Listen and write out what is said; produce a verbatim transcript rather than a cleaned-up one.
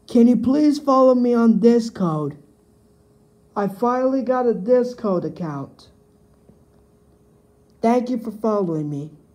Can you please follow me on Discord? I finally got a Discord account. Thank you for following me.